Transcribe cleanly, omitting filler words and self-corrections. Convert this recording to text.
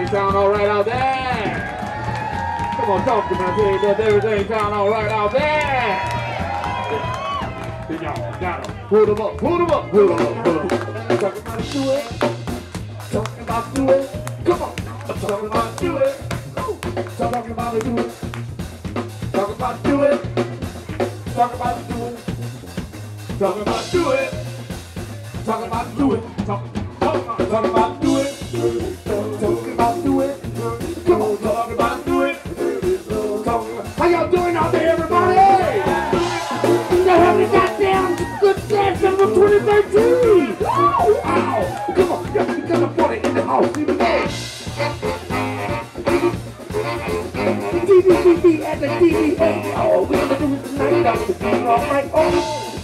everything sound all right out there? Come on, talk to me. I tell you, does everything sound all right out there? Then y'all gotta pull them up, pull them up, pull them up, pull them up. Talking about do it. Talking about do it. Come on. Talking about do it. Talking about do it. Talking about do it. Talking about do it. Talking about do it. Talking about do it. Talking about do it. Talking about do it. Come on, talking about do it. How y'all doing out there, everybody? Y'all having a goddamn good dance from 2013. Ow! Come on, y'all got a party in the house. d.b.a at the d.b.a. Oh, we're gonna do it tonight. All right. Oh.